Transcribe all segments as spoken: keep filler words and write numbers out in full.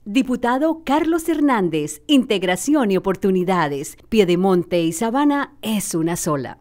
Diputado Carlos Hernández, Integración y Oportunidades. Piedemonte y Sabana es una sola.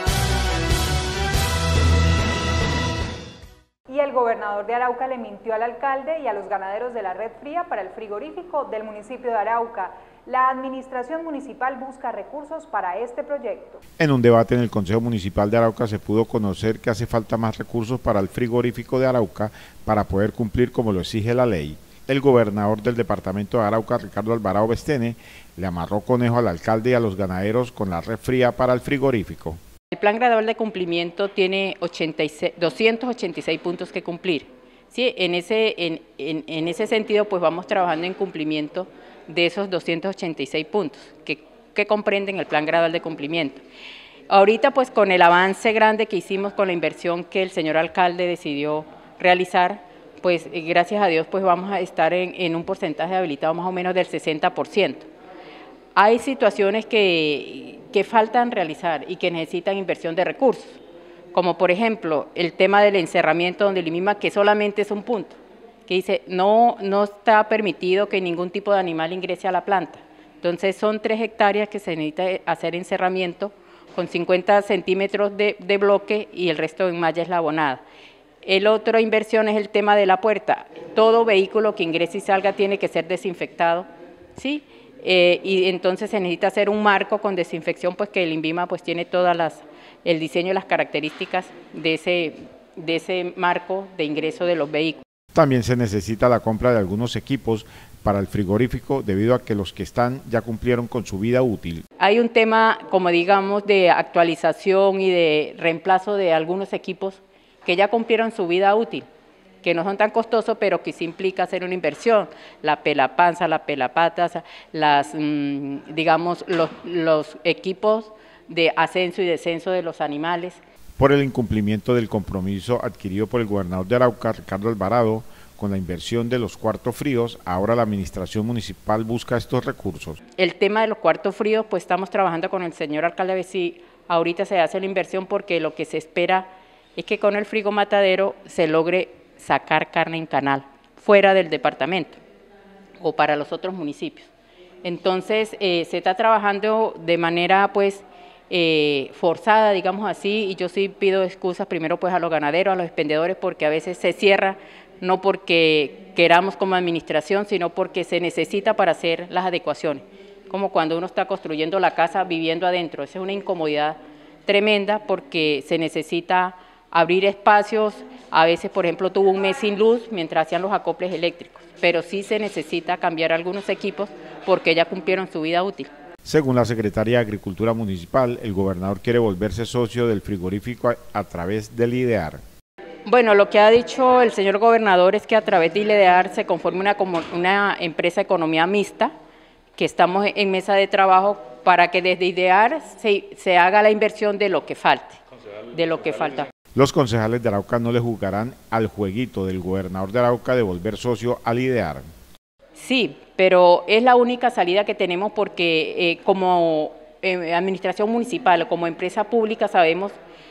Y el gobernador de Arauca le mintió al alcalde y a los ganaderos de la red fría para el frigorífico del municipio de Arauca. La administración municipal busca recursos para este proyecto. En un debate en el Consejo Municipal de Arauca se pudo conocer que hace falta más recursos para el frigorífico de Arauca para poder cumplir como lo exige la ley. El gobernador del departamento de Arauca, Ricardo Alvarado Bestene, le amarró conejo al alcalde y a los ganaderos con la red fría para el frigorífico. El plan gradual de cumplimiento tiene ochenta y seis, doscientos ochenta y seis puntos que cumplir. Sí, en, ese, en, en, en ese sentido, pues vamos trabajando en cumplimiento de esos doscientos ochenta y seis puntos que, que comprenden el plan gradual de cumplimiento. Ahorita, pues con el avance grande que hicimos con la inversión que el señor alcalde decidió realizar, pues gracias a Dios pues vamos a estar en, en un porcentaje habilitado más o menos del sesenta por ciento. Hay situaciones que, que faltan realizar y que necesitan inversión de recursos, como por ejemplo el tema del encerramiento donde limita que solamente es un punto, que dice no, no está permitido que ningún tipo de animal ingrese a la planta. Entonces son tres hectáreas que se necesita hacer encerramiento con cincuenta centímetros de, de bloque y el resto en malla eslabonada. El otro inversión es el tema de la puerta. Todo vehículo que ingrese y salga tiene que ser desinfectado, ¿sí? Eh, y entonces se necesita hacer un marco con desinfección, pues que el INVIMA pues tiene todas las, el diseño y las características de ese, de ese marco de ingreso de los vehículos. También se necesita la compra de algunos equipos para el frigorífico debido a que los que están ya cumplieron con su vida útil. Hay un tema, como digamos, de actualización y de reemplazo de algunos equipos que ya cumplieron su vida útil, que no son tan costosos, pero que sí implica hacer una inversión, la pelapanza, la pelapatas, las, mmm, digamos, los, los equipos de ascenso y descenso de los animales. Por el incumplimiento del compromiso adquirido por el gobernador de Arauca, Ricardo Alvarado, con la inversión de los cuartos fríos, ahora la administración municipal busca estos recursos. El tema de los cuartos fríos, pues estamos trabajando con el señor alcalde a ver si ahorita se hace la inversión, porque lo que se espera es que con el frigo matadero se logre sacar carne en canal, fuera del departamento o para los otros municipios. Entonces, eh, se está trabajando de manera, pues, eh, forzada, digamos así, y yo sí pido excusas primero, pues, a los ganaderos, a los expendedores, porque a veces se cierra, no porque queramos como administración, sino porque se necesita para hacer las adecuaciones, como cuando uno está construyendo la casa viviendo adentro. Esa es una incomodidad tremenda porque se necesita abrir espacios. A veces, por ejemplo, tuvo un mes sin luz mientras hacían los acoples eléctricos, pero sí se necesita cambiar algunos equipos porque ya cumplieron su vida útil. Según la secretaria de Agricultura Municipal, el gobernador quiere volverse socio del frigorífico a, a través del IDEAR. Bueno, lo que ha dicho el señor gobernador es que a través de IDEAR se conforme una, una empresa de economía mixta, que estamos en mesa de trabajo para que desde IDEAR se, se haga la inversión de lo que falte, de lo que falta. Los concejales de Arauca no le jugarán al jueguito del gobernador de Arauca de volver socio al IDEAR. Sí, pero es la única salida que tenemos porque eh, como eh, administración municipal, como empresa pública, sabemos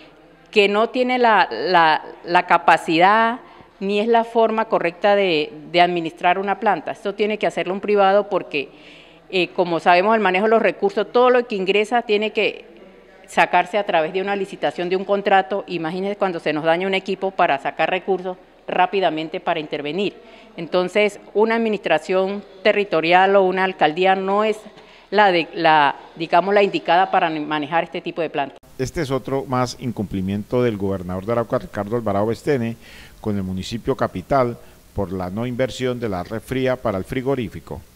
que no tiene la, la, la capacidad ni es la forma correcta de, de administrar una planta. Esto tiene que hacerlo un privado porque, eh, como sabemos, el manejo de los recursos, todo lo que ingresa tiene que sacarse a través de una licitación, de un contrato. Imagínense cuando se nos daña un equipo para sacar recursos rápidamente para intervenir. Entonces, una administración territorial o una alcaldía no es la, de, la, digamos, la indicada para manejar este tipo de plantas. Este es otro más incumplimiento del gobernador de Arauca, Ricardo Alvarado Bestene, con el municipio capital por la no inversión de la red fría para el frigorífico.